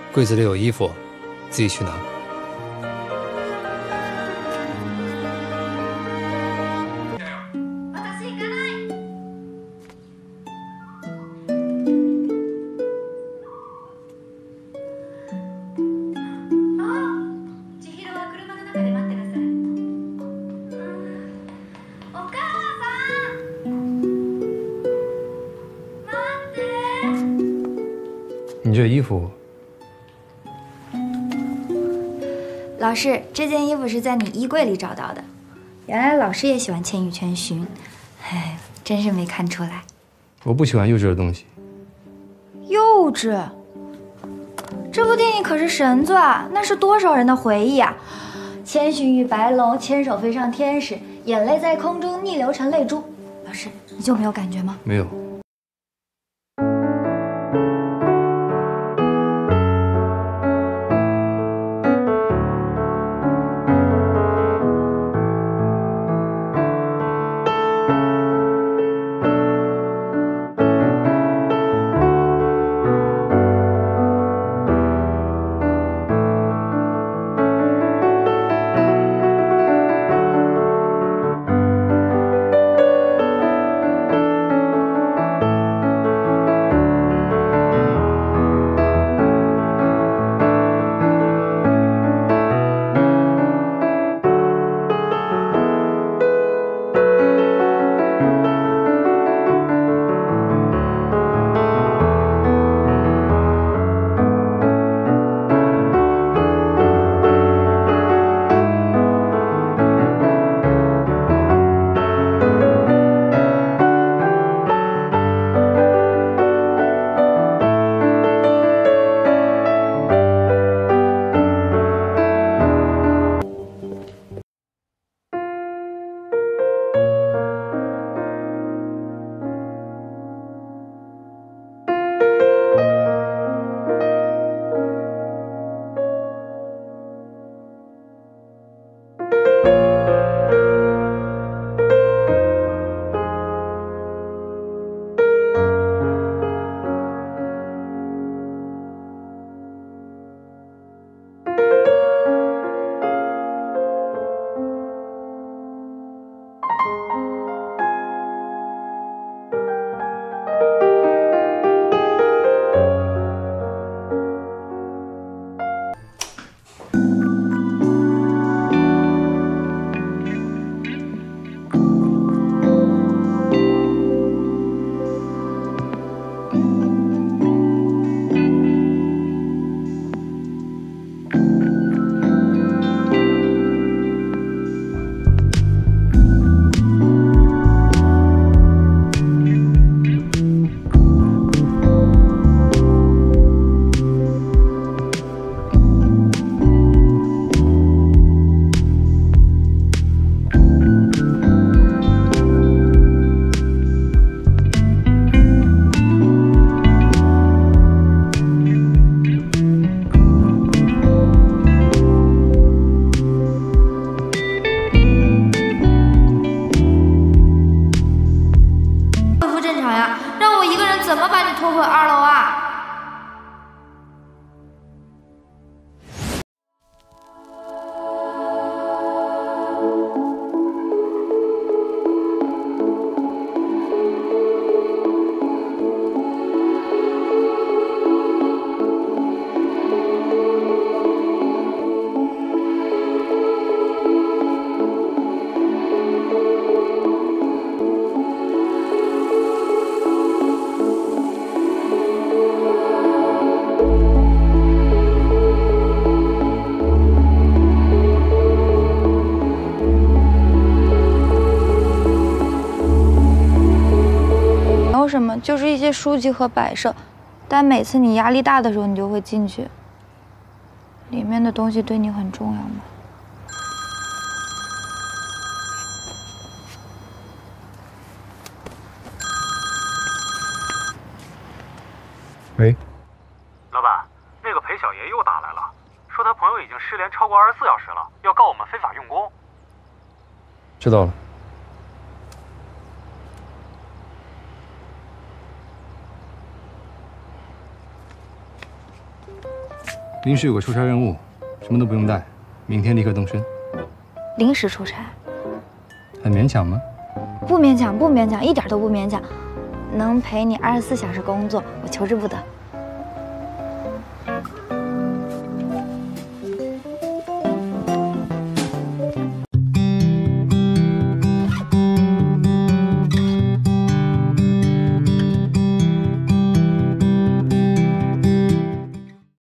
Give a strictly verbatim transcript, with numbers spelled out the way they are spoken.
柜子里有衣服，自己去拿。你这衣服， 老师，这件衣服是在你衣柜里找到的。原来老师也喜欢《千与千寻》，哎，真是没看出来。 我不喜欢幼稚的东西。 幼稚？这部电影可是神作啊，那是多少人的回忆啊！千寻与白龙牵手飞上天使，眼泪在空中逆流成泪珠。老师，你就没有感觉吗？ 没有。 怎么把你拖回二楼啊？什么就是一些书籍和摆设，但每次你压力大的时候，你就会进去。里面的东西对你很重要吗？ 喂， 老板，那个裴小爷又打来了，说他朋友已经失联超过二十四小时了，要告我们非法用工。 知道了。 临时有个出差任务，什么都不用带，明天立刻动身。 临时出差， 很勉强吗？ 不勉强，不勉强，一点都不勉强。能陪你二十四小时工作，我求之不得。